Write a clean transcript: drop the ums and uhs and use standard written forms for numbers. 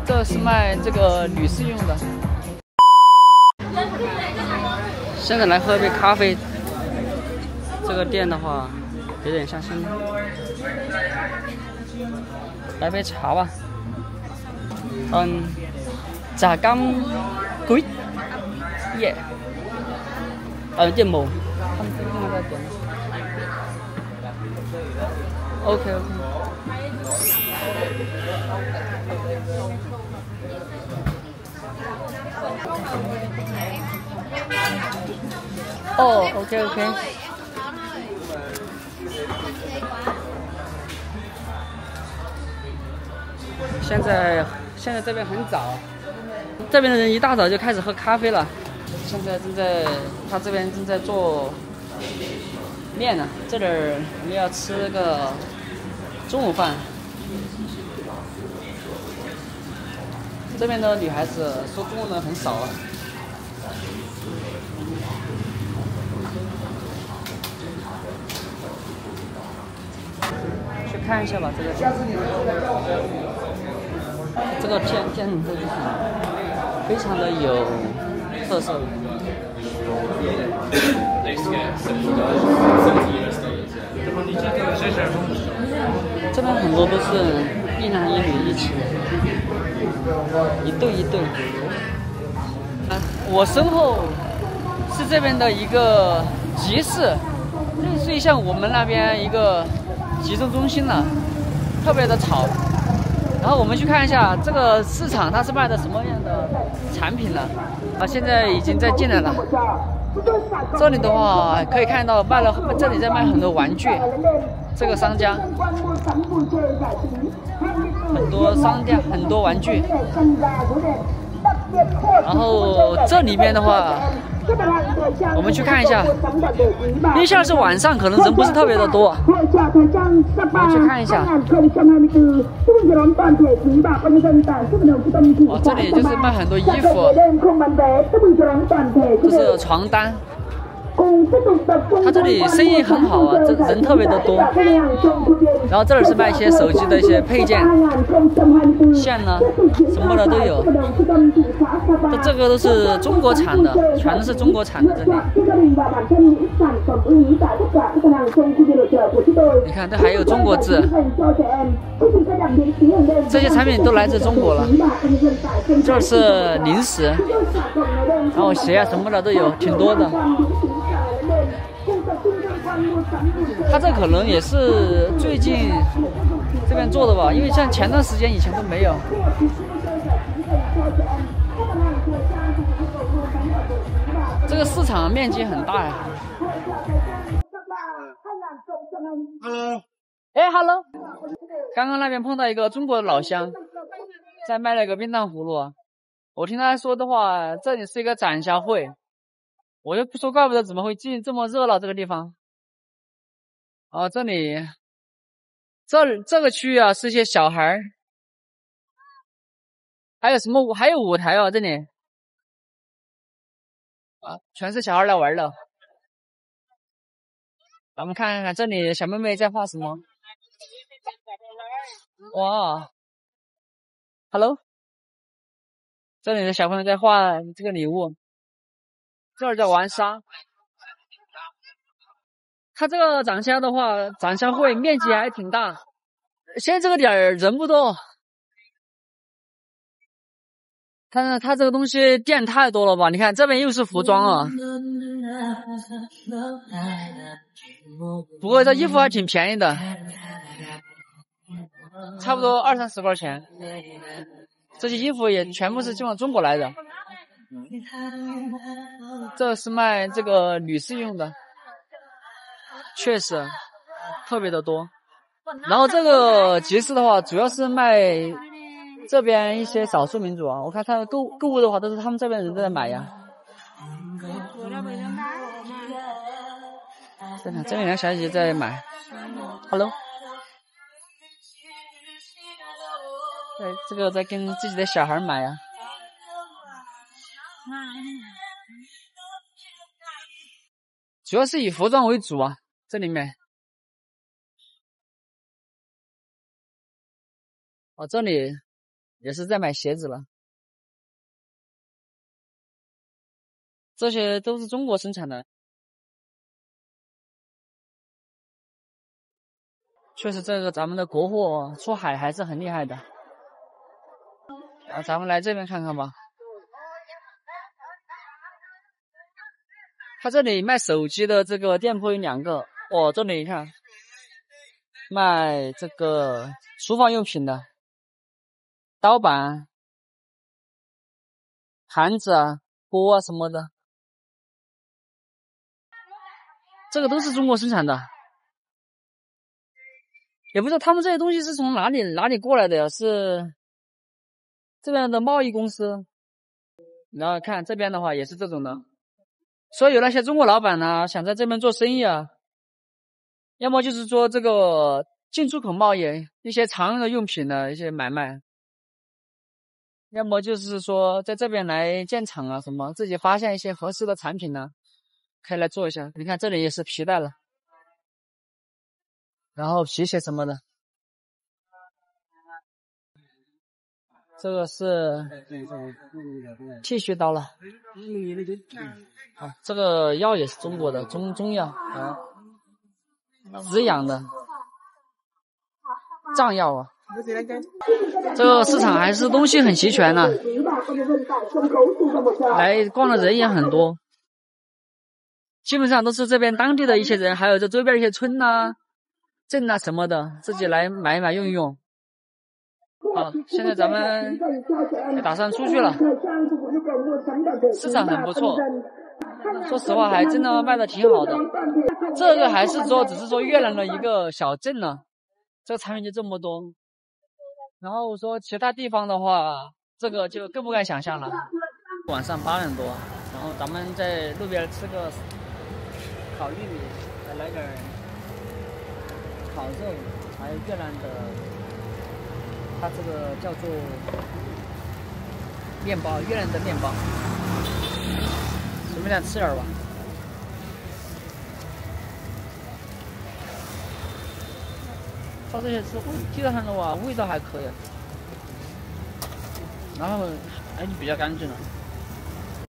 这是卖这个女士用的。现在来喝一杯咖啡。这个店的话有点像新，来杯茶吧。茶金贵耶。店冇，他们今天在点。OK。哦 ，OK。现在这边很早，这边的人一大早就开始喝咖啡了。现在他这边正在做面呢，这里我们要吃个中午饭。这边的女孩子说中文的很少啊。去看一下吧，这个店就是非常的有特色。这边很多都是一男一女一起，一对。我身后是这边的一个集市，类似于像我们那边一个集中中心了，特别的吵。然后我们去看一下这个市场，它是卖的什么样的产品呢？现在已经在进来了。这里的话可以看到这里在卖很多玩具，这个商家很多商店很多玩具。然后这里面的话，我们去看一下，因为现在是晚上，可能人不是特别的多。我们去看一下。这里就是卖很多衣服，这是床单。他这里生意很好啊，这人特别的多。然后这里是卖一些手机的一些配件、线呢，什么的都有。这个都是中国产的，全都是中国产的。这里，你看这还有中国字，这些产品都来自中国了。这是零食，然后鞋啊什么的都有，挺多的。他这可能也是最近这边做的吧，因为像前段时间以前都没有。这个市场面积很大呀。Hello。刚刚那边碰到一个中国的老乡，在卖了个冰糖葫芦。我听他说的话，这里是一个展销会。我就不说，怪不得怎么会进这么热闹这个地方。这里，这个区域啊，是一些小孩，还有什么？还有舞台啊，这里全是小孩来玩的。咱们看看这里小妹妹在画什么？哇 ，Hello， 这里的小朋友在画这个礼物，这儿在玩沙。他这个展销的话，展销会面积还挺大。现在这个点儿人不多，但是他这个东西店太多了吧？你看这边又是服装啊，不过这衣服还挺便宜的，差不多20-30块钱。这些衣服也全部是从中国来的。这是卖这个女士用的，确实特别的多。然后这个集市的话，主要是卖这边一些少数民族啊。我看他们购物的话，都是他们这边人在买呀。这边两个小姐姐在买。Hello。这个在跟自己的小孩买呀。主要是以服装为主啊，这里面。这里也是在买鞋子了。这些都是中国生产的。确实，这个咱们的国货出海还是很厉害的。咱们来这边看看吧。他这里卖手机的这个店铺有2个。哦，这里你看，卖这个厨房用品的，刀板、盘子啊、锅啊什么的，这个都是中国生产的。也不知道他们这些东西是从哪里过来的呀？是这边的贸易公司。然后看这边的话也是这种的。所以有那些中国老板呢，想在这边做生意啊，要么就是说这个进出口贸易，一些常用的用品的一些买卖，要么就是说在这边来建厂啊，什么自己发现一些合适的产品呢，可以来做一下。你看这里也是皮带了，然后皮鞋什么的。这个是剃须刀了。啊，这个药也是中国的中药啊，止痒的藏药啊。这个市场还是东西很齐全的，来逛的人也很多，基本上都是这边当地的一些人，还有这周边一些村啊、镇啊什么的，自己来买一买用一用。好，现在咱们也打算出去了，市场很不错，说实话还真的卖的挺好的。这个还是说只是说越南的一个小镇呢，这个产品就这么多。然后说其他地方的话，这个就更不敢想象了。晚上8点多，然后咱们在路边吃个烤玉米，再来点烤肉，还有越南的，它这个叫做面包，越南的面包，随便吃点吧。它这些是基本上的话味道还可以，然后还是比较干净的。